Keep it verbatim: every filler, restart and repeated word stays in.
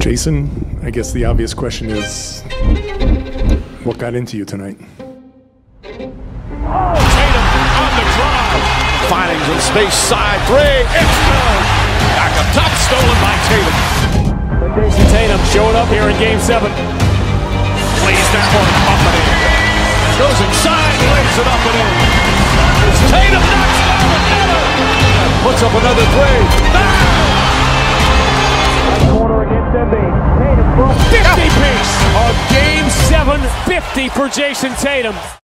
Jason, I guess the obvious question is, what got into you tonight? Oh, Tatum on the drive. Finding some space, side three. It's good. Back up top, stolen by Tatum. Jason Tatum showing up here in game seven. Lays that one up and in. Goes inside, lays it up and in. Tatum knocks it out another. Puts up another three. Ah! Corner against Embiid. Tatum from fifty piece. A game seven fifty for Jason Tatum.